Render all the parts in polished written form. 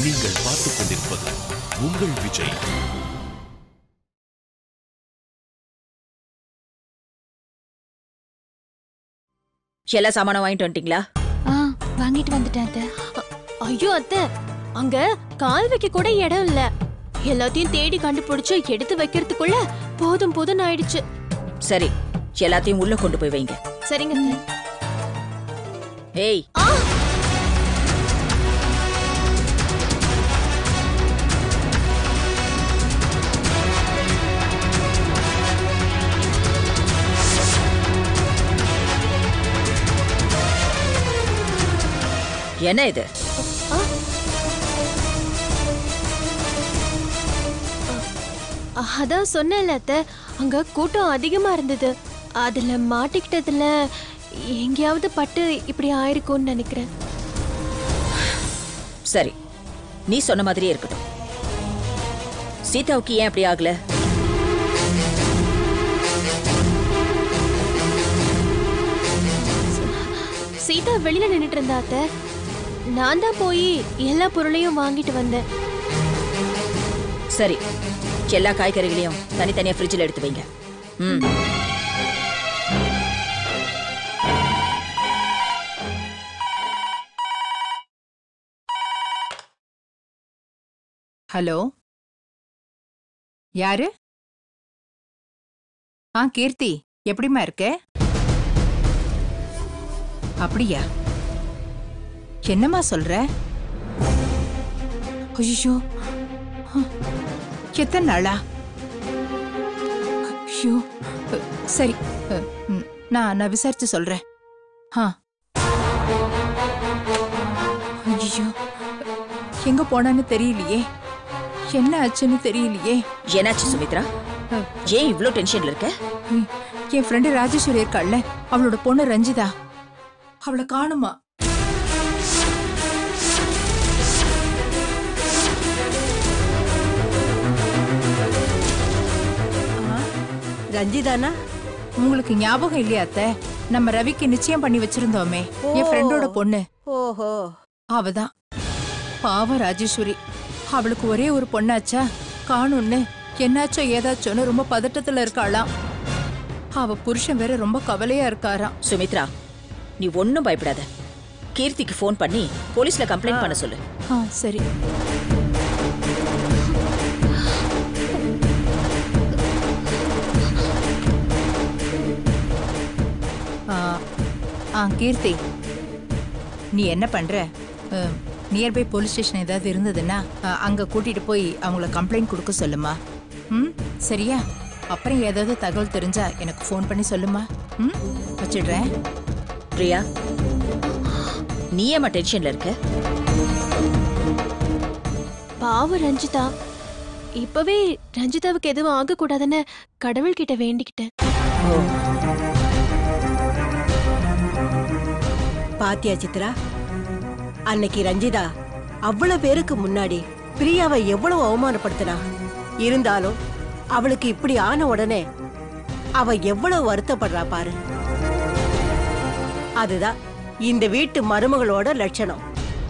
நீங்கள் பார்த்துக் கொண்டிருப்பது உங்கள் விஜய். எல்லா சாமானும் வாங்கிட்டு வந்துட்டீங்களா? வாங்கிட்டு வந்துட்டேன் அத்தை. ஐயோ அத்தை, அங்க கால் வைக்க கூட இடம் இல்ல. எல்லாத்தையும் தேடி கண்டுபிடிச்சு எடுத்து வைக்கிறதுக்குள்ள போதும் போதும் ஆயிடுச்சு. சரி, எல்லாத்தையும் உள்ள கொண்டு போய் வைங்க. சரிங்க அத்தை. ஏய், என்ன இது? அதான் சொன்னேன்ல அத்தை, அங்க கூட்டம் அதிகமா இருந்தது. அதுல மாட்டிக்கிட்டதுல எங்கேயாவது பட்டு இப்படி ஆயிருக்கும்னு நினைக்கிறேன். சரி, நீ சொன்ன மாதிரியே இருக்கட்டும். சீதாவுக்கு ஏன் அப்படி ஆகல? சீதா வெளியில நின்னுட்டு இருந்தா அத்தை. நான் தான் போய் எல்லா பொருளையும் வாங்கிட்டு வந்தேன். சரி, எல்லா காய்கறிகளையும் தனித்தனியா ஃப்ரிட்ஜில் எடுத்து வைங்க. ஹலோ, யாரு? கீர்த்தி, எப்படிமா இருக்க? அப்படியா? என்னம்மா சொல்ற? ஐயோ, எத்தனை நாளா? ஐயோ, சரி, நான் விசாரிச்சு சொல்றேன். ஐயோ, எங்க போனான்னு தெரியலையே, என்ன ஆச்சுன்னு தெரியலையே. என்னாச்சு சுமித்ரா? ஏன் இவ்ளோ டென்ஷன்ல இருக்க? என் ஃப்ரெண்டு ராஜேஸ்வரி இருக்காள்ல, அவளோட பொண்ணு ரஞ்சிதா, அவளை காணுமா? ரஞ்சிதானா? உங்களுக்கு ஞாபகம் இல்லையா அத்தை? நம்ம ரவிக்கு நிச்சயம் பண்ணி வச்சிருந்தோமே, என் ஃப்ரெண்டோட பொண்ணு. ஓஹோ, அவதான். பாவம் ராஜேஸ்வரி, அவளுக்கு ஒரே ஒரு பொண்ணாச்சா, காணும்னு என்னாச்சோ ஏதாச்சோன்னு ரொம்ப பதட்டத்துல இருக்காளாம். அவ புருஷன் வேற ரொம்ப கவலையா இருக்காராம். சுமித்ரா, நீ ஒன்னும் பயப்படாத. கீர்த்திக்கு ஃபோன் பண்ணி போலீஸ்ல கம்ப்ளைண்ட் பண்ண சொல்லு. சரி. கீர்த்தி, நீ என்ன பண்ற? நியர்பை போலீஸ் ஸ்டேஷன் ஏதாவது இருந்ததுன்னா அங்க கூட்டிட்டு போய் அவங்கள கம்ப்ளைண்ட் கொடுக்க சொல்லுமா. சரியா? அப்புறம் ஏதாவது தகவல் தெரிஞ்சா எனக்கு ஃபோன் பண்ணி சொல்லுமா. வச்சிடுறேன். பிரியா, நீ ஏமா டென்ஷன்ல இருக்க? பாவம் ரஞ்சிதா, இப்பவே ரஞ்சிதாவுக்கு எதுவும் ஆக கூடாதுன்னு கடவுள் கிட்ட வேண்டிக்கிட்டேன். பாத்தியா சித்ரா, அன்னைக்கு ரஞ்சிதா அவ்வளவு பேருக்கு முன்னாடி பிரியாவை எவ்வளவு அவமானப்படுத்தினா. இருந்தாலும் அவளுக்கு இப்படி ஆன உடனே அவ எவ்வளவு வருத்தப்படுறா பாரு. அதுதான் இந்த வீட்டு மருமகளோட லட்சணம்.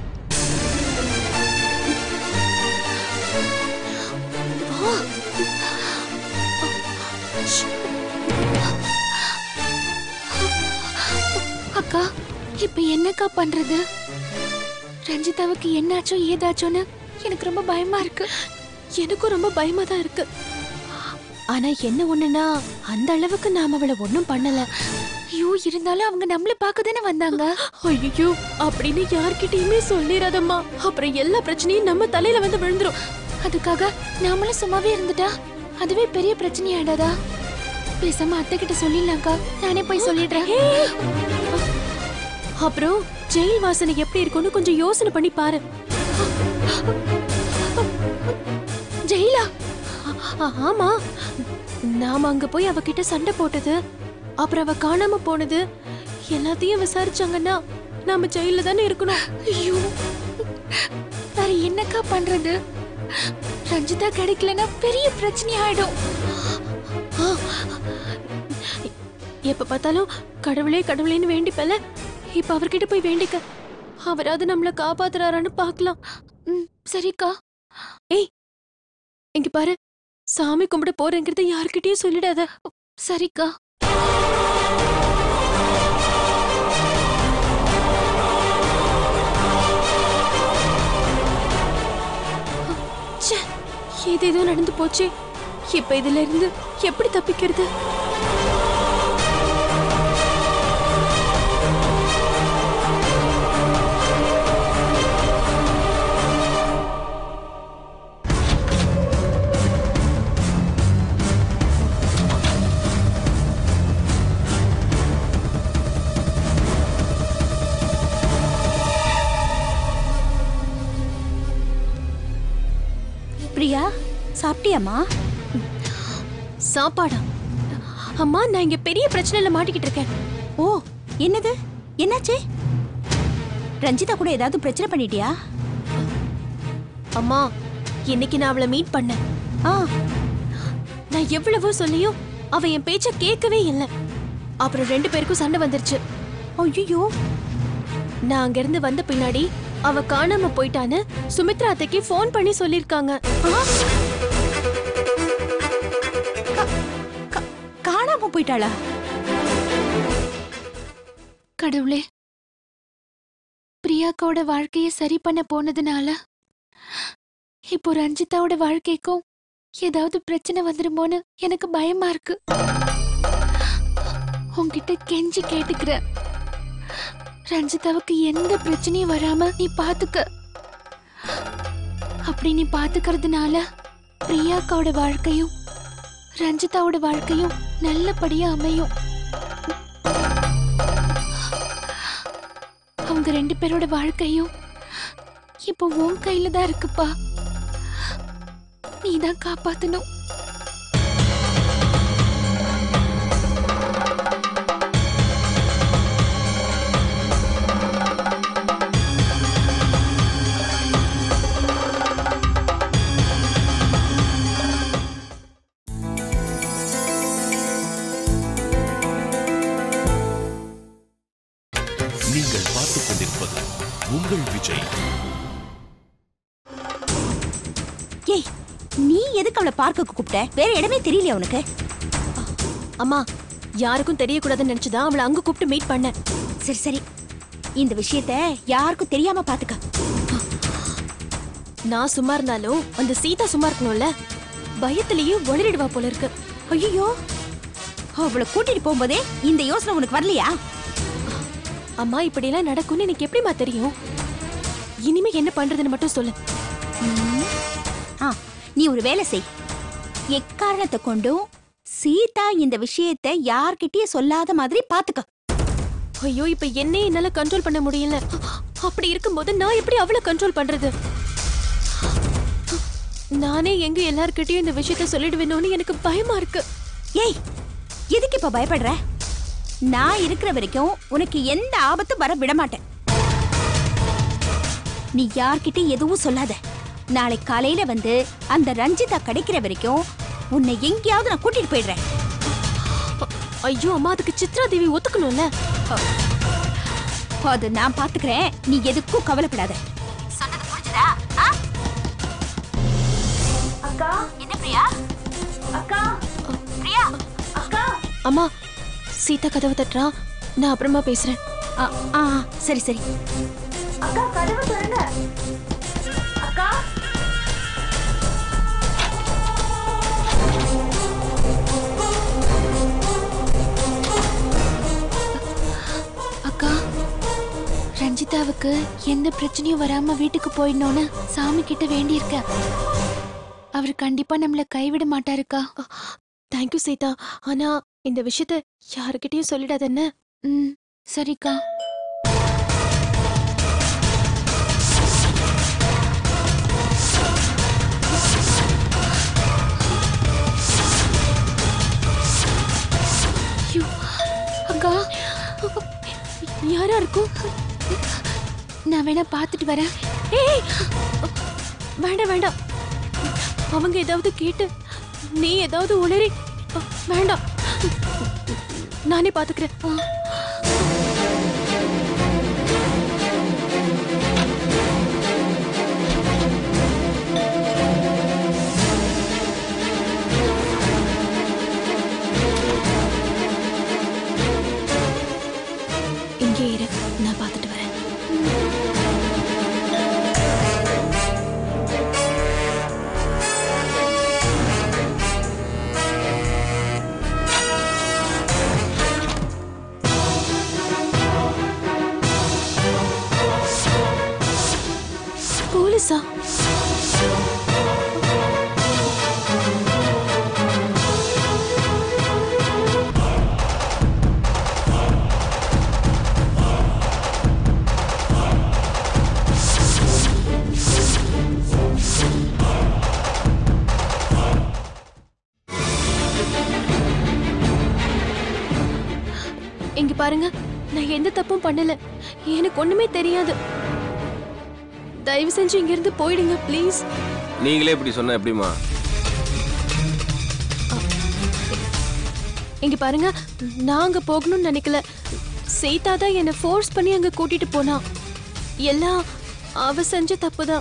அக்கா, இப்ப என்னக்கா பண்றது? ரஞ்சிதாவுக்கு என்னாச்சோ ஏதாச்சோன்னு எனக்கு ரொம்ப பயமா இருக்கு. எனக்கும் ரொம்ப பயமா தான் இருக்கு. ஆனா என்ன ஒண்ணுனா, அந்த அளவுக்கு நாம அவளை ஒண்ணும் பண்ணல. ஐயோ, இருந்தாலும் அவங்க நம்மள பார்க்கதானே வந்தாங்க. ஐயோ, அப்படின்னு யார்கிட்டயுமே சொல்லிராதம்மா. அப்புறம் எல்லா பிரச்சனையும் நம்ம தலையில வந்து விழுந்துரும். அதுக்காக நாமளும் சும்மாவே இருந்துட்டா அதுவே பெரிய பிரச்சனை ஆயிடாதா? பேசாம அத்தை கிட்ட சொல்லிடலாம்க்கா. நானே போய் சொல்லிடுறேன். அப்புறம் ஜெயில் வாசனை எப்படி இருக்கும்னு கொஞ்சம் யோசனை பண்ணி பாரு. ஜெயிலா? ஆமா, நாம அங்க போய் அவகிட்ட சண்டை போட்டது, அப்புறம் அவ காணாம போனது எல்லாத்தையும் விசாரிச்சாங்கன்னா நாம ஜெயில தானே இருக்கணும். ஐயோ, வேற என்னக்கா பண்றது? ரஞ்சிதா கிடைக்கலன்னா பெரிய பிரச்சனை ஆயிடும். எப்ப பார்த்தாலும் கடவுளே கடவுளேன்னு வேண்டிப்பல, இப்ப அவர்கிட்ட போய் வேண்டிக்க. அவராவது நம்மள காப்பாத்துறாரான்னு பாக்கலாம். சரிக்கா. ஏய், இங்க பாரு, சாமி கும்பிட போறேங்கிறத யார்கிட்டயும் சொல்லிடாத. சரிக்கா. ச்சே, ஏதேதோ நடந்து போச்சு. இப்ப இதுல இருந்து எப்படி தப்பிக்கிறது? பிரியா, சாப்பிட்டியாம்மா? சாப்பாடா? அம்மா, நான் இங்க பெரிய பிரச்சனையில மாட்டிக்கிட்டு இருக்கேன். ஓ, என்னது? என்னாச்சு? ரஞ்சிதா கூட ஏதாவது பிரச்சனை பண்ணிட்டியா? அம்மா, இன்னைக்கு நான் அவளை மீட் பண்ணேன். ஆ, நான் எவ்வளவோ சொல்லியும் அவ என் பேச்ச கேட்கவே இல்லை. அப்புறம் 2 பேருக்கும் சண்டை வந்துருச்சு. ஐயோ, நான் அங்க இருந்து வந்த பின்னாடி அவ காணாம போயிட்டான்னு சுமித்ரா அத்தைக்கு ஃபோன் பண்ணி சொல்லிருக்காங்க. காணாம போயிட்டாளா? கடவுளே, பிரியாக்காவோட வாழ்க்கைய சரி பண்ண போனதுனால இப்போ ரஞ்சிதாவோட வாழ்க்கைக்கும் ஏதாவது பிரச்சனை வந்துருமோன்னு எனக்கு பயமா இருக்கு. உன்கிட்ட கெஞ்சி கேட்டுக்கிற, ரஞ்சிதாவுக்கு எந்த பிரச்சனையும் வராம நீ பாத்துக்க. அப்படி நீ பாத்துக்கிறதுனால பிரியாக்காவோட வாழ்க்கையும் ரஞ்சிதாவோட வாழ்க்கையும் நல்லபடியா அமையும். அவங்க 2 பேரோட வாழ்க்கையும் இப்போ உன் கையில தான் இருக்குப்பா. நீதான் காப்பாத்தணும். நீங்கள் பார்த்துக் கொண்டிருப்பது உங்கள் விஜய். ஏய், நீ எதுக்கு அவளை பார்க்க கூப்பிட்ட? வேற இடமே தெரியலையா உனக்கு? அம்மா, யாருக்கும் தெரியக்கூடாதுன்னு நினைச்சுதான் அவளை அங்க கூப்பிட்டு மீட் பண்ணேன். சரி சரி, இந்த விஷயத்த யாருக்கும் தெரியாம பாத்துக்க. நான் சும்மா இருந்தாலும் அந்த சீதா சும்மா இருக்கணும்ல. பயத்திலேயே ஒளிரிடுவா போல இருக்கு. ஐயோ, அவளை கூட்டிட்டு போகும்போதே இந்த யோசனை உனக்கு வரலையா? அம்மா, இப்படி எல்லாம் நடக்கும்னு எனக்கு எப்படிமா தெரியும்? இனிமே என்ன பண்றதுன்னு மட்டும் சொல்லு. ஆ, நீ ஒரு வேலை செய். எக்காரணத்தை கொண்டும் சீதா இந்த விஷயத்தை யார்கிட்டயும் சொல்லாத மாதிரி பாத்துக்க. ஐயோ, இப்ப என்னையே என்னால கண்ட்ரோல் பண்ண முடியல. அப்படி இருக்கும்போது நான் எப்படி அவளை கண்ட்ரோல் பண்றது? நானே எங்க எல்லார்கிட்டயும் இந்த விஷயத்த சொல்லிடுவேணும்னு எனக்கு பயமா இருக்கு. ஏய், எதுக்கு இப்ப பயப்படுற? நான் இருக்கிற வரைக்கும் உனக்கு எந்த ஆபத்தும் வர விட மாட்டேன். நீ யார்கிட்டயும் எதுவும் சொல்லாத. நாளை காலையில வந்து அந்த ரஞ்சிதா கிடைக்கிற வரைக்கும் உன்னை எங்கேயாவது நான் கூட்டிட்டு போயிடுறேன். ஐயோ அம்மா, அதுக்கு சித்ரா தேவி ஒத்துக்கணும்ல. அது நான் பாத்துக்கிறேன். நீ எதுக்கும் கவலைப்படாத. சொன்னது புரிஞ்சுதா? அக்கா, என்ன பிரியா? அக்கா, பிரியா, அக்கா. அம்மா, சீதா கதவை தட்டுறா. நான் அப்புறமா பேசுறேன். சரி சரி. அக்கா, கதவை திறங்க. அக்கா. அக்கா, ரஞ்சிதாவுக்கு எந்த பிரச்சனையும் வராம வீட்டுக்கு போயிடணும்னு சாமி கிட்ட வேண்டியிருக்க. அவர் கண்டிப்பா நம்மள கைவிட மாட்டாருக்கா. தேங்க்யூ சீதா. ஆனா இந்த விஷயத்த யாருக்கிட்டயும் சொல்லிடாதன்னு. சரிக்கா. அக்கா, யாரா இருக்கும்? நான் வேணா பார்த்துட்டு வரேன். ஏய், வேண்டாம் வேண்டாம். அவங்க ஏதாவது கேட்டு நீ ஏதாவது உளறி. வேண்டாம், நானே பாத்துக்கிறேன். போலீஸா? இங்க பாருங்க, நான் எந்த தப்பும் பண்ணல. எனக்கு ஒண்ணுமே தெரியாது. தயவு செஞ்சு இங்க இருந்து போயிடுங்க ப்ளீஸ். நீங்களே இப்படி சொன்ன எப்படிமா? இங்க பாருங்க, நான் அங்க போகணும்னு நினைக்கல. சீதா தான் என்னை ஃபோர்ஸ் பண்ணி அங்க கூட்டிட்டு போனா. எல்லாம் அவ செஞ்ச தப்புதான்.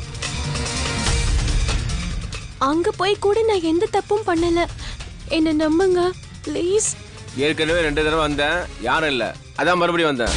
அங்க போய் கூட நான் எந்த தப்பும் பண்ணல. என்ன நம்புங்க ப்ளீஸ். ஏற்கனவே 2 தடவை வந்தேன், யாரும் இல்ல, அதான் மறுபடியும் வந்தேன்.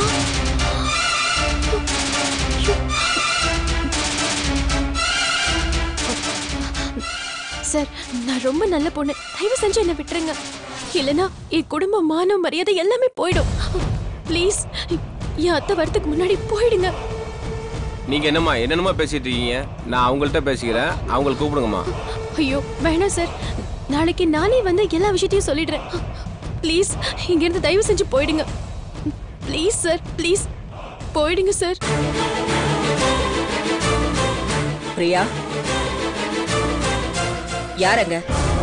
சார், நான் ரொம்ப நல்ல பொண்ணு. தயவு செஞ்சு என்ன விட்டுருங்க. இல்லனா என் குடும்ப மான மரியாதை எல்லாமே போயிடும். ப்ளீஸ், என் அத்தை வரதுக்கு முன்னாடி போயிடுங்க. நீங்க என்னமா பேசிட்டு இருக்கீங்க? நான் அவங்கள்ட்ட பேசிக்கிறேன், அவங்களை கூப்பிடுங்கம்மா. ஐயோ வேணாம் சார், நாளைக்கு நானே வந்து எல்லா விஷயத்தையும் சொல்லிடுறேன். ப்ளீஸ், இங்க இருந்து தயவு செஞ்சு போயிடுங்க. ப்ளீஸ் சார், ப்ளீஸ் போயிடுங்க சார். பிரியா, யாரங்க?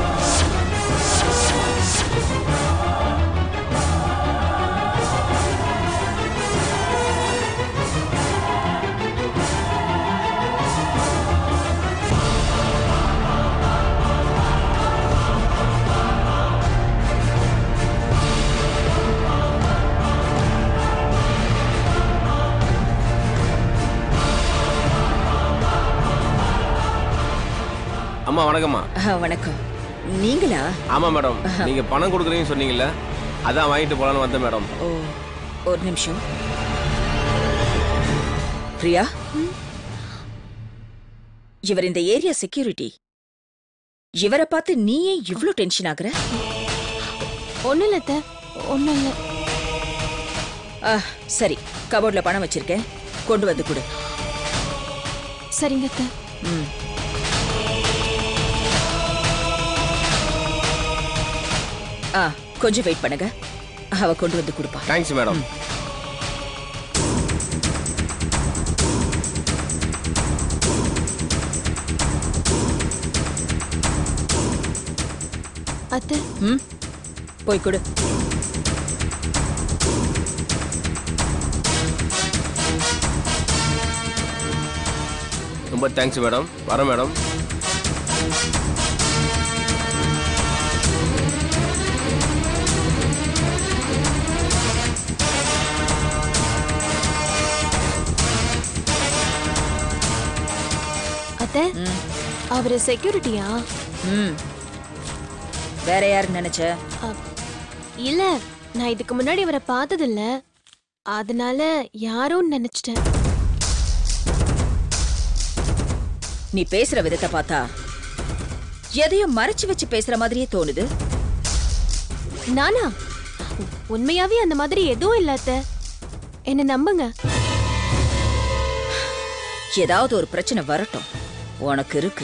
அம்மா வணக்கம்மா. வணக்கம். நீங்களா? ஆமா மேடம், நீங்க பணம் கொடுக்குறீங்கன்னு சொன்னீங்கல்ல, அதான் வாங்கிட்டு போலான்னு வந்தேன் மேடம். ஓ, ஒரு நிமிஷம். பிரியா, இவர் இந்த ஏரியா செக்யூரிட்டி. இவரை பார்த்து நீயே இவ்ளோ டென்ஷன் ஆகுற? ஒண்ணும் இல்ல அத்தை, ஒண்ணும் இல்ல. சரி, கபோர்ட்ல பணம் வச்சிருக்கேன், கொண்டு வந்து கொடு. சரிங்க அத்தை. கொஞ்சம் வெயிட் பண்ணுங்க, அவ கொண்டு வந்து கொடுப்பா. Thanks madam. அத்தை, போய் கொடு. ரொம்ப தேங்க்ஸ் மேடம். வரேன் மேடம். அத்தை, அவரு செக்யூரிட்டியா? வேற யாரு நினைச்ச? இல்ல, நான் இதுக்கு முன்னாடி அவரை பார்த்ததில்ல, அதனால யாரோன்னு நினைச்சிட்டேன். நீ பேசுற விதத்தை பார்த்தா எதையும் மறைச்சு வச்சு பேசுற மாதிரியே தோணுது. நானா? உண்மையாவே அந்த மாதிரி எதுவும் இல்ல அத்தை, என்ன நம்புங்க. ஏதாவது ஒரு பிரச்சனை வரட்டும், உனக்கு இருக்கு.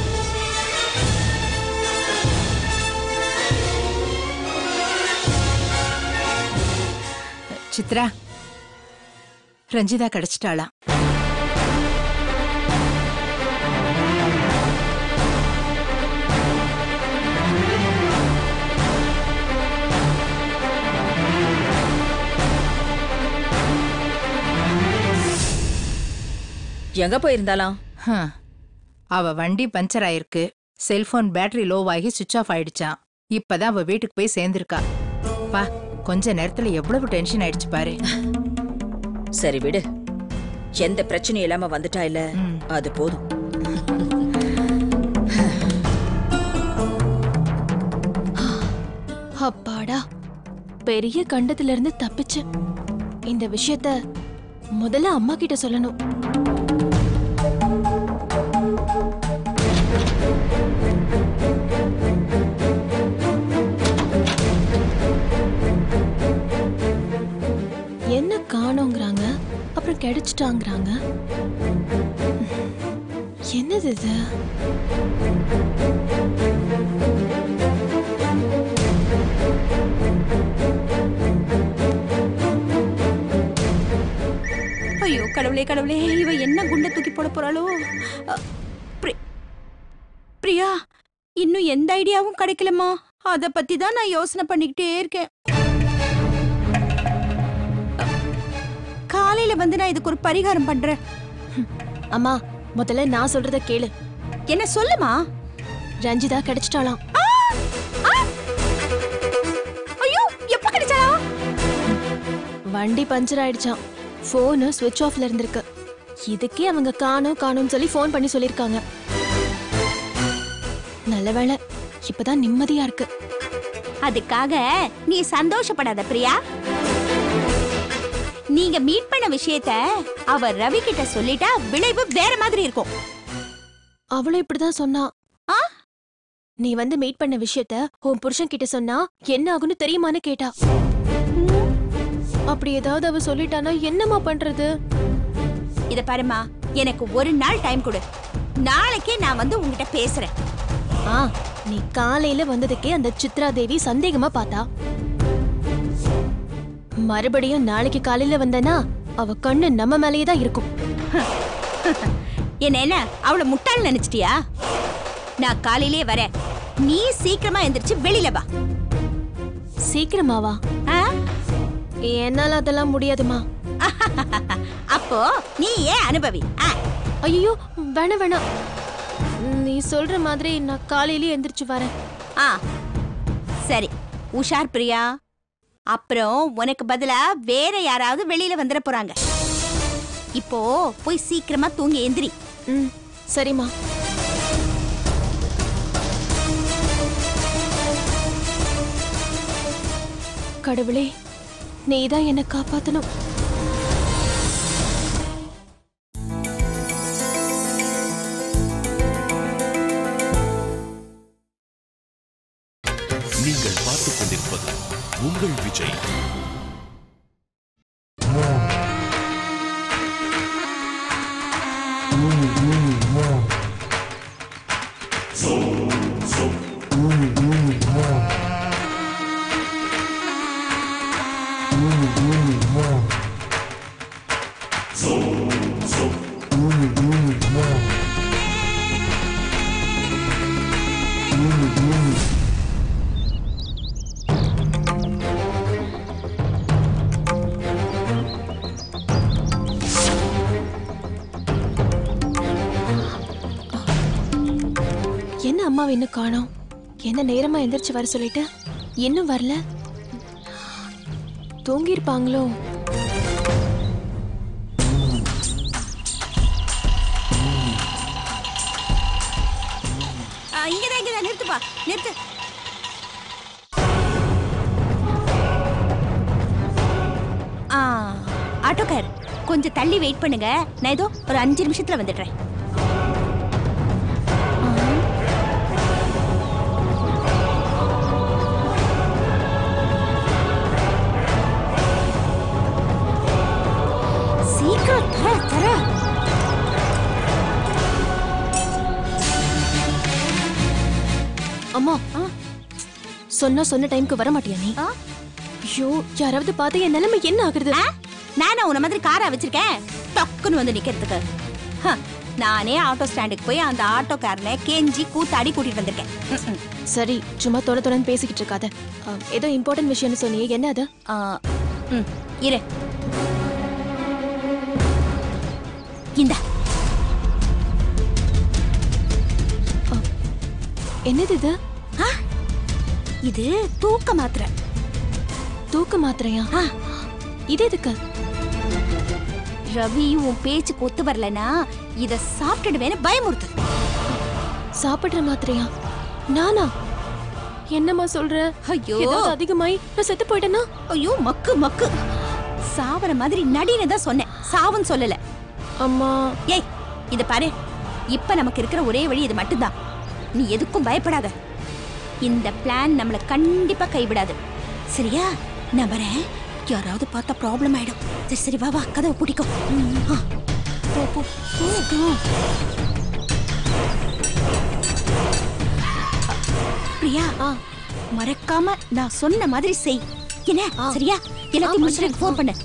சித்ரா, ரஞ்சிதா கிடைச்சிட்டாளா? எங்க போயிருந்தாலாம்? அவ வண்டி பஞ்சர் ஆயிருக்கு, செல்போன் பேட்டரி லோவாகி சுவிட்ச் ஆஃப் ஆயிடுச்சான். இப்பதான் அவ வீட்டுக்கு போய் சேர்ந்திருக்கா. பா, கொஞ்ச நேரத்துல எவ்வளவு டென்ஷன் ஆயிடுச்சு பாரு. சரி விடு, எந்த பிரச்சனையும் இல்லாம வந்துட்டா இல்ல, அது போதும். அப்பாடா, பெரிய கண்டத்துல இருந்து தப்பிச்சு. இந்த விஷயத்த முதல்ல அம்மா கிட்ட சொல்லணும். என்ன காணோங்கிறாங்க, அப்புறம் கிடைச்சிட்டாங்கிறாங்க. என்னது இது? ஐயோ கடவுளே கடவுளே, இவ என்ன குண்டை தூக்கி போட போறாளோ? பிரியா, இன்னும் எந்த ஐடியாவும் கிடைக்கலமா. அத பத்தி தான் நான் யோசனை பண்ணிக்கிட்டே இருக்கேன். காலையில வந்து நான் இதுக்கு ஒரு பரிகாரம் பண்றேன். அம்மா, முதல்ல நான் சொல்றத கேளு. என்ன சொல்லுமா? ரஞ்சிதா கிடைச்சிட்டாளாம். ஐயோ, எப்ப கிடைச்சாளா? வண்டி பஞ்சர் ஆயிடுச்சாம். போனு ஸ்விட்ச் ஆஃப்ல இருந்திருக்கு. இதுக்கே அவங்க காணோம்னு சொல்லி ஃபோன் பண்ணி சொல்லிருக்காங்க. நல்ல வேளை, இப்பதான் நிம்மதியா இருக்கு. அதுக்காக நீ சந்தோஷப்படாத பிரியா. நீங்க மீட் பண்ண விஷயத்த அவ ரவி கிட்ட சொல்லிட்டா விளைவு வேற மாதிரி இருக்கும். அவளும் இப்படிதான் சொன்னா. நீ வந்து மீட் பண்ண விஷயத்த உன் புருஷன் கிட்ட சொன்னா என்ன ஆகும்னு தெரியுமான்னு கேட்டா. அப்படி ஏதாவது அவ சொல்லிட்டானா என்னமா பண்றது? இத பாருமா, எனக்கு ஒரு நாள் டைம் கொடு. நாளைக்கே நான் வந்து உங்ககிட்ட பேசுறேன். நீ காலையில வந்ததுக்கே அந்த சித்ரா தேவி சந்தேகமா பார்த்தா. மறுபடியும் நாளைக்கு காலையில வந்தனா அவ கண்ணு நம்ம மேலேயே தான் இருக்கும். என்ன அவளை முட்டாள் நினைச்சிட்டியா? நான் காலையிலே வரேன். நீ சீக்கிரமா எந்திரிச்சு வெளியில வா. சீக்கிரமாவா? என்னால அதெல்லாம் முடியாதுமா. அப்போ நீ ஏன் அனுபவி. ஐயோ, வேணாம். நீ சொல்ற மாதிரி நான் காலையிலே எந்திரிச்சு வரேன். சரி, உஷார் பிரியா. அப்புறம் உனக்கு பதிலா வேற யாராவது வெளியில வந்துட போறாங்க. இப்போ போய் சீக்கிரமா தூங்கி எந்திரி. சரிம்மா. கடவுளே, நீதான் என்னை காப்பாத்தணும். நீங்கள் பார்த்துக் கொண்டிருப்பது உங்கள் விஜய். என்ன அம்மாவை இன்னும் காணோம்? என்ன நேரமா எந்திரிச்சு வர சொல்லிட்டு இன்னும் வரல? தூங்கிருப்பாங்களோ? இங்கதான் நிறுத்துப்பா, நிறுத்து. ஆட்டோக்கார், கொஞ்சம் தள்ளி வெயிட் பண்ணுங்க. நான் ஏதோ ஒரு 5 நிமிஷத்துல வந்துடுறேன். சீக்கிரம் தர. அம்மா, சொன்ன டைம்க்கு வர மாட்டியா நீ? ஐயோ, யாராவது பார்த்து என் நிலைமை என்ன ஆகுறது? நானா உன்ன மாதிரி காரா வச்சிருக்கேன் டக்குன்னு வந்து நிக்கிறதுக்கு? நானே ஆட்டோ ஸ்டாண்டுக்கு போய் அந்த ஆட்டோக்காரனை கெஞ்சி கூத்தாடி கூட்டிட்டு வந்திருக்கேன். சரி, சும்மா தொட பேசிக்கிட்டு இருக்காத. ஏதோ இம்பார்ட்டன்ட் விஷயம்னு சொன்னியே, என்ன அது? இரு, இந்த என்னது இது? இது தூக்க மாத்திரை. தூக்க மாத்திரையா? இது எதுக்கு? ரவி உன் பேச்சுக்கு ஒத்து வரலனா இத சாப்பிட்டுடுவேன்னு பயமுறுத்து. சாப்பிடுற மாத்திரையா? நானா? என்னம்மா சொல்ற? ஐயோ, ஏதாவது அதிகமாயி நான் செத்து போயிட்டேனா? ஐயோ, மக்கு சாவற மாதிரி நடின்னு தான் சொன்னேன், சாவுன்னு சொல்லல. அம்மா, ஏய், இத பாரு. இப்ப நமக்கு இருக்கிற ஒரே வழி இது மட்டும்தான். நீ எதுக்கும் பயப்படாத. இந்த பிளான் நம்மள கண்டிப்பா கைவிடாது. சரியா? நான் வரேன். யாராவது பார்த்தா ப்ராப்ளம் ஆயிடும். சரி வா, கதவை பிடிக்கும். போ. மறக்காம நான் சொன்ன மாதிரி செய். என்ன சரியா? எல்லாத்தையும் முடிச்சுட்டு ஃபோன் பண்ணு.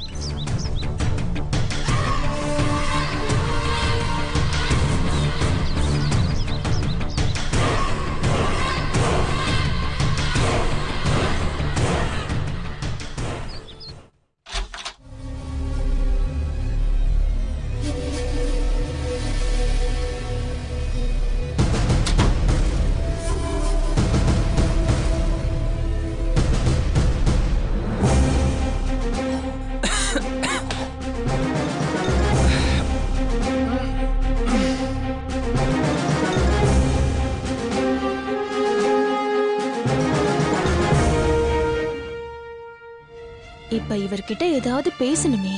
இப்ப இவர்கிட்ட ஏதாவது பேசணுமே.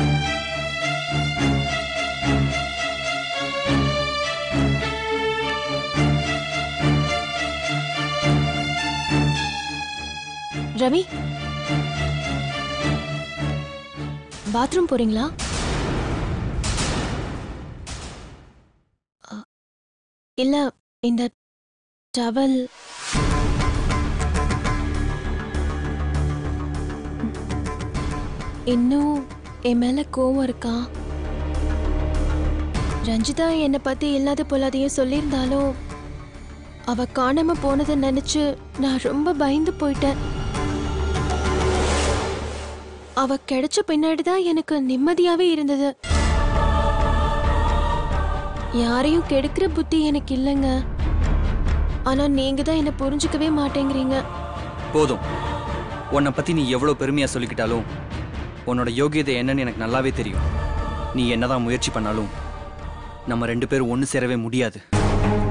ரவி, பாத்ரூம் போறீங்களா? இல்ல இந்த டவல் இன்னும் என் மேல கோவம் இருக்கா? ரஞ்சிதா என்னை பத்தி இல்லாத பொல்லாதையும் சொல்லியிருந்தாலும் அவ காணாம போனதை நினைச்சு நான் ரொம்ப பயந்து போயிட்டேன். அவ கிடைச்ச பின்னாடிதான் எனக்கு நிம்மதியாவே இருந்தது. யாரையும் கெடுக்கிற புத்தி எனக்கு இல்லைங்க. ஆனா நீங்க தான் என்ன புரிஞ்சுக்கவே மாட்டேங்கிறீங்க. போதும், உன்னை பத்தி நீ எவ்வளவு பெருமையா சொல்லிக்கிட்டாலும் உன்னோட யோகியதை என்னன்னு எனக்கு நல்லாவே தெரியும். நீ என்னதான் முயற்சி பண்ணாலும் நம்ம 2 பேரும் ஒன்று சேரவே முடியாது.